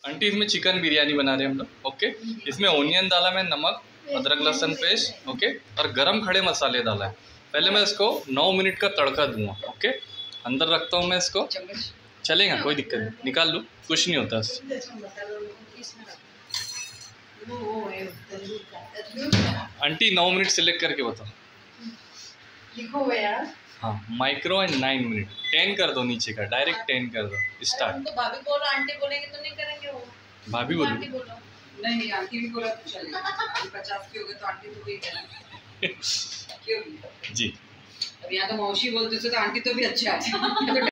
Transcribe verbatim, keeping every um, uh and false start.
Aunty इसमें chicken biryani बना रहे हैं हम लोग। ओके, इसमें ओनियन डाला मैं, नमक, अदरक लहसुन पेस्ट, ओके, और गरम खड़े मसाले डाला है। पहले मैं इसको नौ मिनट का तड़का दूंगा। ओके, अंदर रखता हूँ मैं इसको। चलेगा, कोई दिक्कत नहीं, निकाल लूँ, कुछ नहीं होता इससे। आंटी नौ मिनट सिलेक्ट करके बताओ। लिखो यार। हाँ, micro and nine minute ten कर दो, नीचे का डायरेक्ट टेन कर दो। स्टार्ट। तो भाभी बोलो, आंटी बोलेंगे तो नहीं करेंगे वो। भाभी बोलो। आंटी बोलो। नहीं नहीं, आंटी भी बोला तो चलेगा। पचास के हो गए तो आंटी तो भी करेंगे। क्यों? जी। अब यहाँ तो मौसी बोलते थे तो आंटी तो भी अच्छा है।